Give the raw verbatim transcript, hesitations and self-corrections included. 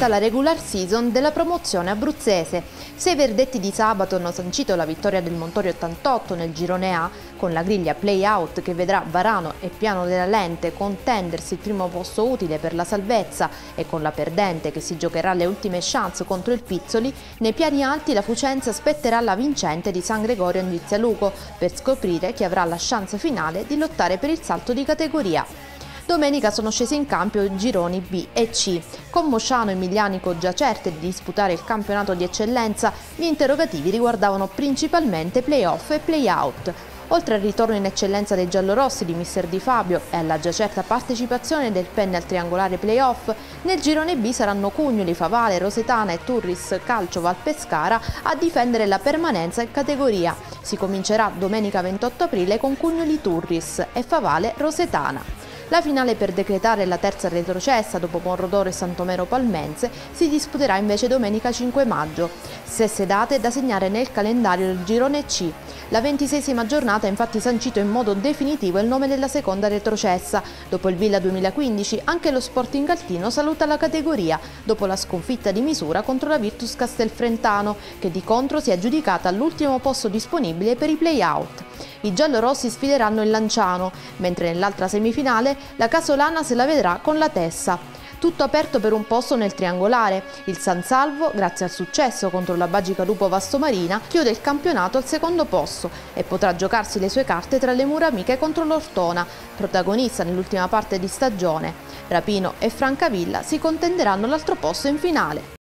iniziata la regular season della promozione abruzzese. Sei verdetti di sabato hanno sancito la vittoria del Montorio ottantotto nel girone A, con la griglia play-out che vedrà Varano e Piano della Lente contendersi il primo posto utile per la salvezza e con la perdente che si giocherà le ultime chance contro il Pizzoli. Nei piani alti la Fucenza aspetterà la vincente di San Gregorio Andizia Luco per scoprire chi avrà la chance finale di lottare per il salto di categoria. Domenica sono scesi in campo i gironi B e C. Con Mosciano e Miglianico già certe di disputare il campionato di eccellenza, gli interrogativi riguardavano principalmente play-off e play-out. Oltre al ritorno in eccellenza dei giallorossi di mister Di Fabio e alla già certa partecipazione del Penne al triangolare play-off, nel girone B saranno Cugnoli, Favale, Rosetana e Turris Calcio Valpescara a difendere la permanenza in categoria. Si comincerà domenica ventotto aprile con Cugnoli Turris e Favale Rosetana. La finale per decretare la terza retrocessa dopo Monrodoro e Santomero Palmense si disputerà invece domenica cinque maggio. Stesse date da segnare nel calendario del girone C. La ventiseiesima giornata ha infatti sancito in modo definitivo il nome della seconda retrocessa. Dopo il Villa duemilaquindici anche lo Sporting Altino saluta la categoria dopo la sconfitta di misura contro la Virtus Castelfrentano, che di contro si è aggiudicata all'ultimo posto disponibile per i play-out. I giallorossi sfideranno il Lanciano, mentre nell'altra semifinale la Casolana se la vedrà con la Tessa. Tutto aperto per un posto nel triangolare. Il San Salvo, grazie al successo contro la Bagica Lupo Vastomarina, chiude il campionato al secondo posto e potrà giocarsi le sue carte tra le mura amiche contro l'Ortona, protagonista nell'ultima parte di stagione. Rapino e Francavilla si contenderanno l'altro posto in finale.